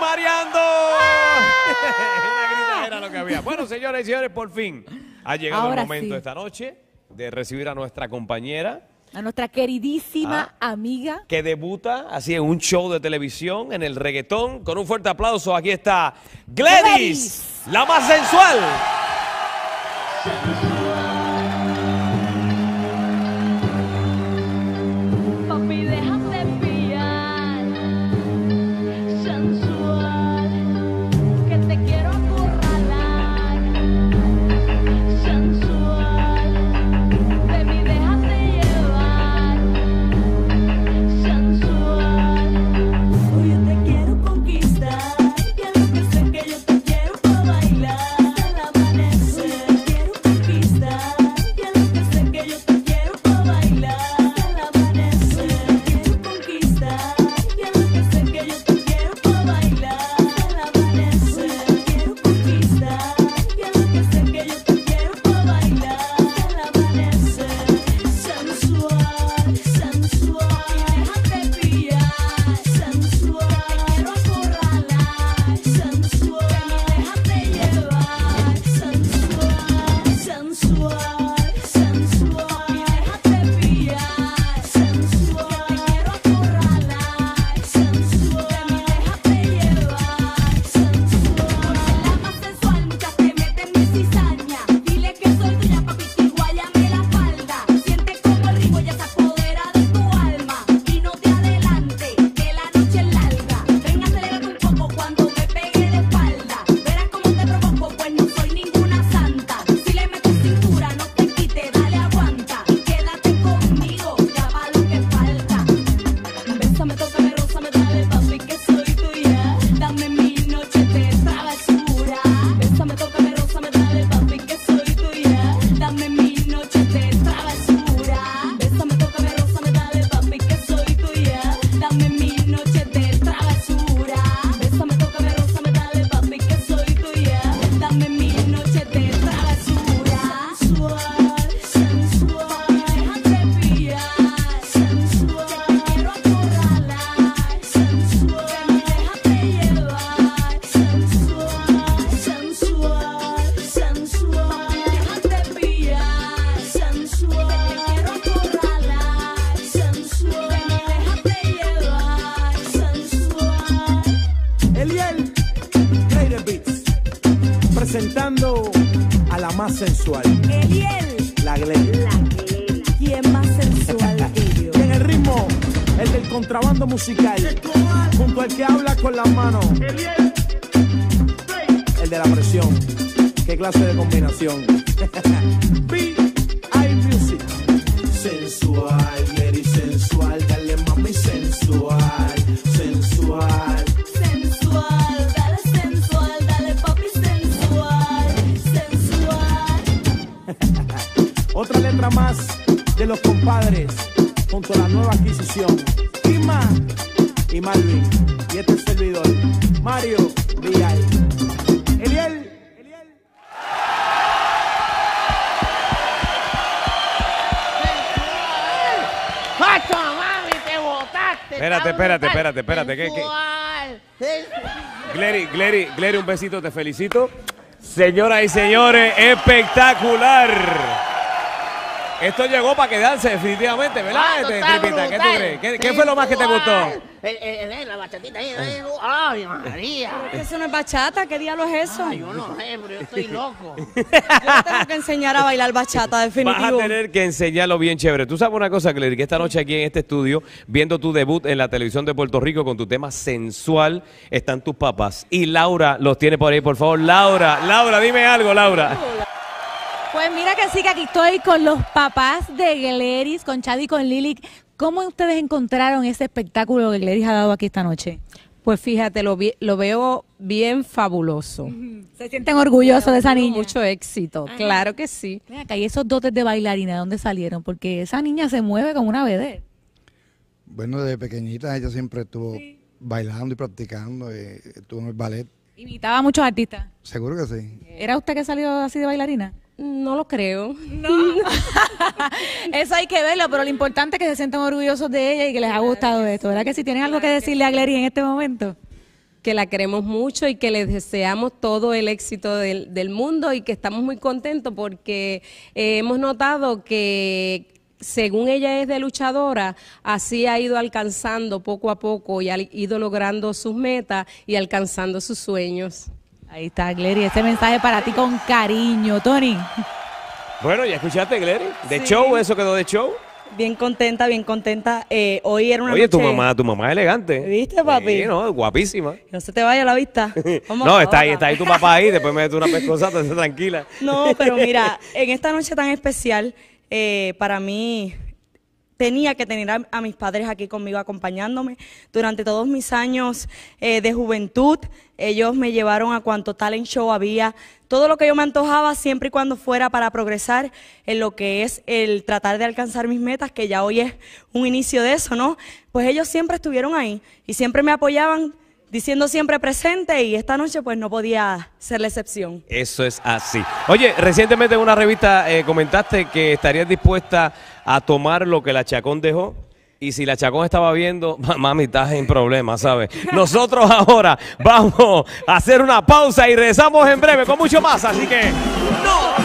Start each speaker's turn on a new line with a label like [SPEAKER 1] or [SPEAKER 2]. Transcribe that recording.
[SPEAKER 1] mareando. Una grita era lo que había. Bueno, señoras y señores, por fin ha llegado el momento esta noche de recibir a nuestra compañera.
[SPEAKER 2] A nuestra queridísima amiga.
[SPEAKER 1] Que debuta así en un show de televisión, en el reggaetón. Con un fuerte aplauso, aquí está Glerys, la más sensual.
[SPEAKER 3] Papi, déjate pillar, sensual, que te quiero acorralar, sensual, baby, déjate llevar, sensual. Hoy yo te quiero conquistar, que lo que sé que yo te quiero pa' bailar hasta el amanecer. Te quiero conquistar, que lo que sé que yo te quiero pa' bailar hasta el amanecer. Te quiero conquistar, que lo que sé que yo te quiero pa' bailar hasta el amanecer. Te quiero conquistar, que lo que sé que yo te quiero pa' bailar hasta el amanecer. Sensual, sensual, déjate pillar, sensual, te quiero acorralar, sensual, déjate llevar, sensual, sensual, sensual, déjate pillar, sensual, te quiero acorralar, sensual, déjate llevar, sensual. La más sensual, muchas te meten mi cizaña. Dile que soy tuya, papi, que guáyame la falda. Siente como el Rico ya se apodera de tu alma. Y no te adelante, que la noche es larga. Ven, acelérate un poco cuando me pegue de espalda. Verás cómo te provoco, pues no soy ninguna santa. Si le metes cintura, no te quite, dale aguanta. Y quédate conmigo, ya va lo que falta. Bésame, tócame, rózame, dale, papi, que soy tuya. Dame 1000 noches de travesura. Bésame, tócame, rózame, dale, papi, que soy tuya. Dame 1000 noches de travesura. Bésame, tócame, rózame, dale, papi, que soy tuya. Dame 1000 noches de travesura. Bésame, tócame, rózame, dale, papi, que soy tuya. Dame 1000 noches de travesura. Sensual, sensual, déjate pillar, sensual, te quiero acorralar, sensual, déjate llevar, sensual, sensual, sensual, déjate pillar, sensual, te quiero acorralar, sensual, déjate llevar, sensual.
[SPEAKER 4] Eliel, Glerysbet, presentando a la más sensual,
[SPEAKER 2] Eliel,
[SPEAKER 4] la Glerys.
[SPEAKER 2] ¿quién más sensual que yo?
[SPEAKER 4] Y en el ritmo, el del contrabando musical, junto al que habla con las manos, el de la presión. ¿Qué clase de combinación? B.I. Music. Sensual, Glerys sensual, dale mami sensual, sensual.
[SPEAKER 3] Sensual, dale papi sensual, sensual.
[SPEAKER 4] Otra letra más de los compadres, junto a la nueva adquisición, Ima y Malvin, y este servidor, Mario Villay. Eliel.
[SPEAKER 5] ¡Pacho, mami, te botaste!
[SPEAKER 1] Espérate. Glerys, un besito, te felicito. Señoras y señores, espectacular. Esto llegó para quedarse definitivamente, ¿verdad? Tripita? ¿Qué tú crees? ¿Qué fue lo más que te gustó?
[SPEAKER 5] La bachatita ahí. ¡Ay, María!
[SPEAKER 2] ¿Eso no es bachata? ¿Qué diablo es eso?
[SPEAKER 5] Ay, yo no sé, pero yo estoy loco.
[SPEAKER 2] Yo te tengo que enseñar a bailar bachata, definitivo.
[SPEAKER 1] Vas a tener que enseñarlo bien chévere. Tú sabes una cosa, Glerys, que esta noche aquí en este estudio, viendo tu debut en la televisión de Puerto Rico con tu tema sensual, están tus papás. Y Laura los tiene por ahí, por favor. Laura, dime algo, Laura.
[SPEAKER 2] Pues mira que sí, que aquí estoy con los papás de Glerys, con Chad y con Lili. ¿Cómo ustedes encontraron ese espectáculo que Glerys ha dado aquí esta noche?
[SPEAKER 6] Pues fíjate, lo veo bien fabuloso.
[SPEAKER 2] ¿Se sienten orgullosos de esa niña?
[SPEAKER 6] Mucho éxito, claro que sí.
[SPEAKER 2] Mira acá, ¿y esos dotes de bailarina de dónde salieron? Porque esa niña se mueve como una vedette.
[SPEAKER 7] Bueno, desde pequeñita ella siempre estuvo bailando y practicando, estuvo en el ballet.
[SPEAKER 2] ¿Imitaba a muchos artistas?
[SPEAKER 7] Seguro que sí.
[SPEAKER 2] ¿Era usted que salió así de bailarina?
[SPEAKER 6] No lo creo.
[SPEAKER 2] No. Eso hay que verlo, pero lo importante es que se sientan orgullosos de ella y que les ha gustado esto. ¿Verdad que si tienen algo que decirle a Glerys en este momento?
[SPEAKER 6] que la queremos mucho y que le deseamos todo el éxito del mundo y que estamos muy contentos porque hemos notado que según ella es de luchadora, así ha ido alcanzando poco a poco y ha ido logrando sus metas y alcanzando sus sueños.
[SPEAKER 2] Ahí está, Glery, este mensaje para ti con cariño. Tony.
[SPEAKER 1] Bueno, ya escuchaste, Glery. ¿De
[SPEAKER 8] Sí.
[SPEAKER 1] show? ¿Eso quedó de show?
[SPEAKER 8] Bien contenta, bien contenta. Hoy era una
[SPEAKER 1] Oye,
[SPEAKER 8] noche...
[SPEAKER 1] tu mamá es elegante.
[SPEAKER 8] ¿Viste, papi?
[SPEAKER 1] Sí, no, guapísima.
[SPEAKER 8] No se te vaya la vista. Vamos
[SPEAKER 1] No,
[SPEAKER 8] a
[SPEAKER 1] está
[SPEAKER 8] trabajar.
[SPEAKER 1] ahí tu papá ahí, después me mete una pescosata, esté tranquila.
[SPEAKER 8] No, pero mira, en esta noche tan especial, para mí tenía que tener a mis padres aquí conmigo acompañándome. Durante todos mis años de juventud, ellos me llevaron a cuanto talent show había, todo lo que yo me antojaba, siempre y cuando fuera para progresar en lo que es el tratar de alcanzar mis metas, que ya hoy es un inicio de eso, ¿no? Pues ellos siempre estuvieron ahí y siempre me apoyaban, diciendo siempre presente, y esta noche pues no podía ser la excepción.
[SPEAKER 1] Eso es así. Oye, recientemente en una revista comentaste que estarías dispuesta a tomar lo que la Chacón dejó. Y si la Chacón estaba viendo, mami, estás en problemas, ¿sabes? Nosotros ahora vamos a hacer una pausa y regresamos en breve con mucho más. Así que no